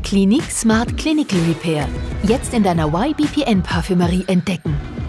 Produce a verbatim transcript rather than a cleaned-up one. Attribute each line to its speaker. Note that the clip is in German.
Speaker 1: Clinique Smart Clinical Repair. Jetzt in deiner Y B P N Parfümerie entdecken.